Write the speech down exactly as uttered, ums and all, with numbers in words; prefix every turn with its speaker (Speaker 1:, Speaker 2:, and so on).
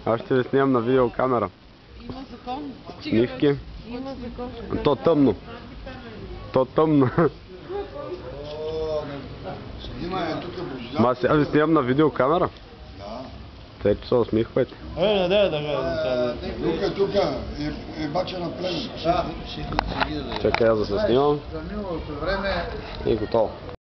Speaker 1: Аз ще ви снимам на видеокамера.
Speaker 2: Има закон.
Speaker 1: Нивки.
Speaker 2: Има закон.
Speaker 1: То тъмно. То тъмно. Ма сега ви снимам на видеокамера?
Speaker 3: Да.
Speaker 1: Те, че се усмихвайте.
Speaker 4: Е, не, не, да,
Speaker 3: Тук, тук е бача на племе.
Speaker 1: Чакай аз да се снимам.
Speaker 3: За миналото време
Speaker 1: И готово.